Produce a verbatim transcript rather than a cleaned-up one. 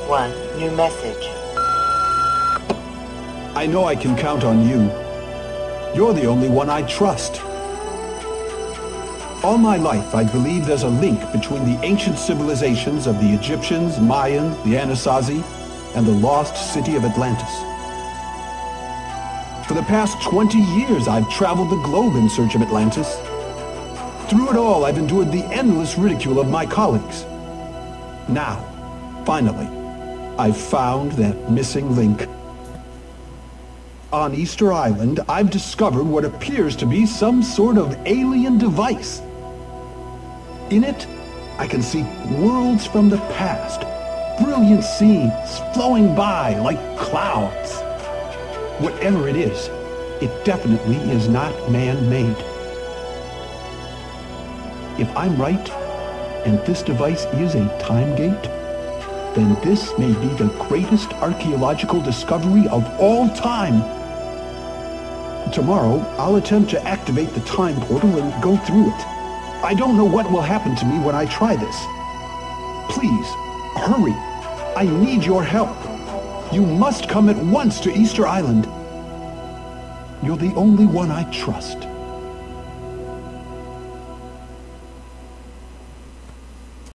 one, new message. I know I can count on you. You're the only one I trust. All my life, I believe there's a link between the ancient civilizations of the Egyptians, Mayans, the Anasazi, and the lost city of Atlantis. For the past twenty years, I've traveled the globe in search of Atlantis. Through it all, I've endured the endless ridicule of my colleagues. Now, finally, I've found that missing link. On Easter Island, I've discovered what appears to be some sort of alien device. In it, I can see worlds from the past, brilliant scenes flowing by like clouds. Whatever it is, it definitely is not man-made. If I'm right, and this device is a time gate, then this may be the greatest archaeological discovery of all time. Tomorrow, I'll attempt to activate the time portal and go through it. I don't know what will happen to me when I try this. Please, hurry. I need your help. You must come at once to Easter Island. You're the only one I trust.